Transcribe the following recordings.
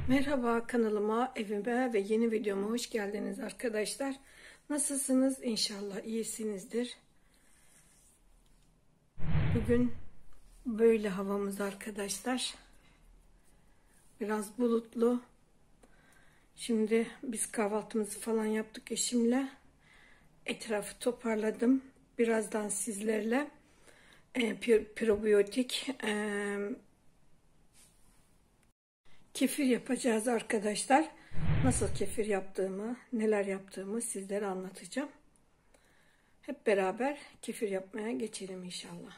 Merhaba kanalıma, evime ve yeni videoma hoş geldiniz arkadaşlar. Nasılsınız? İnşallah iyisinizdir. Bugün böyle havamız arkadaşlar. Biraz bulutlu. Şimdi biz kahvaltımızı falan yaptık eşimle. Etrafı toparladım. Birazdan sizlerle probiyotik kefir yapacağız arkadaşlar. Nasıl kefir yaptığımı, neler yaptığımı sizlere anlatacağım. Hep beraber kefir yapmaya geçelim inşallah.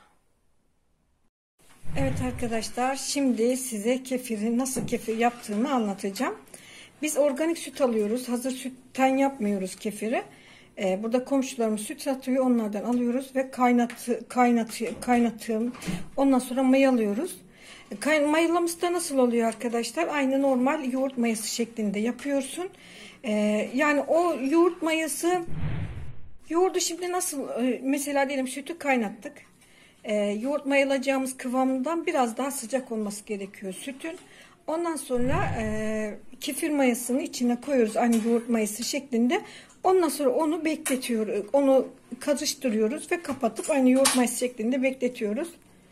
Evet arkadaşlar, şimdi size nasıl kefir yaptığımı anlatacağım. Biz organik süt alıyoruz. Hazır sütten yapmıyoruz kefiri. Burada komşularımız süt satıyor. Onlardan alıyoruz ve kaynatıyorum. Ondan sonra mayalıyoruz. Mayalaması da nasıl oluyor arkadaşlar? Aynı normal yoğurt mayası şeklinde yapıyorsun. Yani o yoğurdu şimdi nasıl, mesela diyelim sütü kaynattık. Yoğurt mayalayacağımız kıvamından biraz daha sıcak olması gerekiyor sütün. Ondan sonra kefir mayasını içine koyuyoruz, aynı yoğurt mayası şeklinde. Ondan sonra onu bekletiyoruz. Onu karıştırıyoruz ve kapatıp aynı yoğurt mayası şeklinde bekletiyoruz.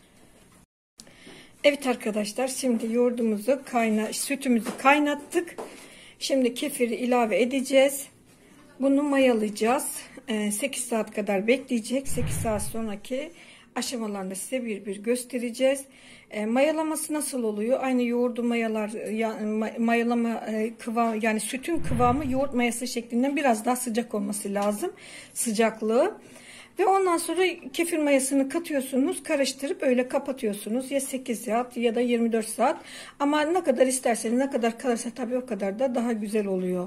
Evet arkadaşlar, şimdi yoğurdumuzu sütümüzü kaynattık. Şimdi kefiri ilave edeceğiz. Bunu mayalayacağız. 8 saat kadar bekleyecek. 8 saat sonraki aşamalarını size bir göstereceğiz. Mayalaması nasıl oluyor? Aynı yoğurdu mayalama kıvamı, yani sütün kıvamı yoğurt mayası şeklinden biraz daha sıcak olması lazım. Sıcaklığı. Ve ondan sonra kefir mayasını katıyorsunuz, karıştırıp öyle kapatıyorsunuz. Ya 8 saat ya da 24 saat. Ama ne kadar isterseniz, ne kadar kalırsa tabii o kadar da daha güzel oluyor.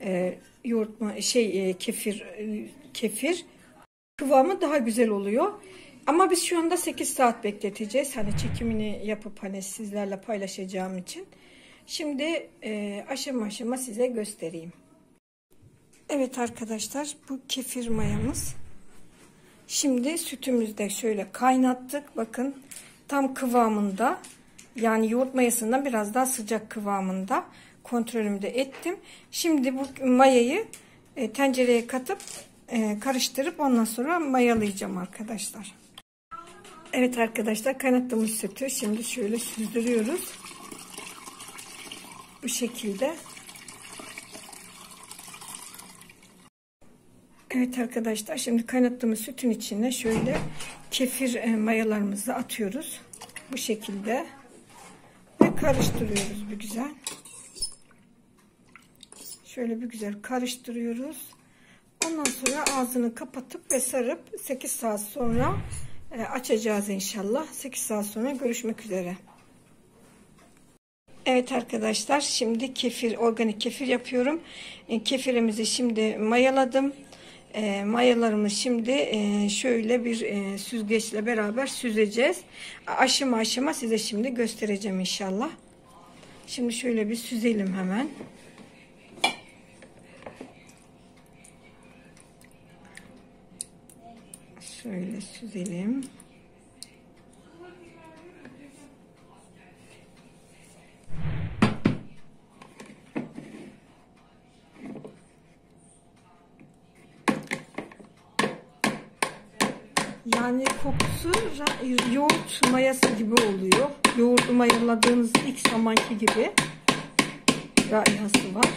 Kefir kıvamı daha güzel oluyor. Ama biz şu anda 8 saat bekleteceğiz. Hani çekimini yapıp hani sizlerle paylaşacağım için. Şimdi aşama aşama size göstereyim. Evet arkadaşlar, bu kefir mayamız. Şimdi sütümüzü de şöyle kaynattık. Bakın tam kıvamında, yani yoğurt mayasından biraz daha sıcak kıvamında kontrolümü de ettim. Şimdi bu mayayı tencereye katıp karıştırıp ondan sonra mayalayacağım arkadaşlar. Evet arkadaşlar, kaynattığımız sütü şimdi şöyle süzdürüyoruz. Bu şekilde. Evet arkadaşlar, şimdi kaynattığımız sütün içine şöyle kefir mayalarımızı atıyoruz. Bu şekilde. Ve karıştırıyoruz bir güzel. Şöyle bir güzel karıştırıyoruz. Ondan sonra ağzını kapatıp ve sarıp 8 saat sonra açacağız inşallah. 8 saat sonra görüşmek üzere. Evet arkadaşlar, şimdi organik kefir yapıyorum. Kefirimizi şimdi mayaladım. Mayalarımı şimdi şöyle bir süzgeçle beraber süzeceğiz. Aşama aşama size şimdi göstereceğim inşallah. Şimdi şöyle bir süzelim hemen. Şöyle süzelim. Yani kokusu yoğurt mayası gibi oluyor. Yoğurdu mayaladığınız ilk zamanki gibi raihası var.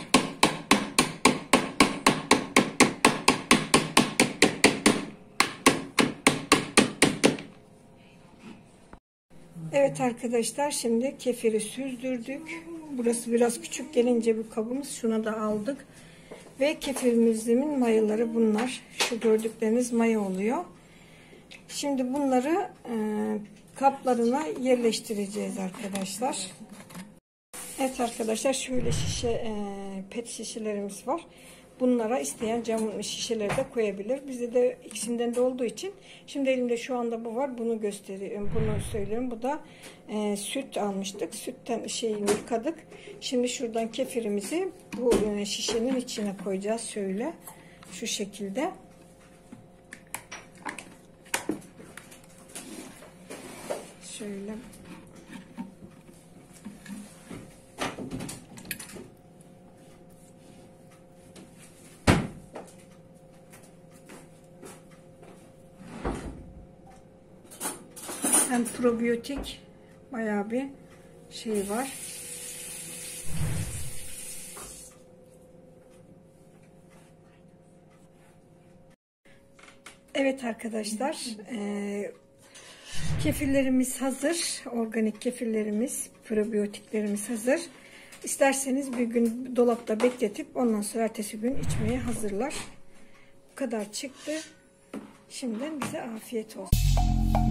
Evet arkadaşlar, şimdi kefiri süzdürdük. Burası biraz küçük gelince bu kabımız, şuna da aldık. Ve kefirimizin mayaları bunlar. Şu gördükleriniz maya oluyor. Şimdi bunları kaplarına yerleştireceğiz arkadaşlar. Evet arkadaşlar, şöyle pet şişelerimiz var. Bunlara isteyen cam şişeleri de koyabilir. Bizde de ikisinden de olduğu için şimdi elimde şu anda bu var. Bunu gösteriyorum. Bunu söylüyorum. Bu da süt almıştık. Sütten yıkadık. Şimdi şuradan kefirimizi bu şişenin içine koyacağız. Şöyle şu şekilde. Şöyle hem probiyotik bayağı bir şey var. Evet arkadaşlar, kefirlerimiz hazır. Organik kefirlerimiz, probiyotiklerimiz hazır. İsterseniz bir gün dolapta bekletip ondan sonra ertesi gün içmeye hazırlar. Bu kadar çıktı. Şimdiden bize afiyet olsun.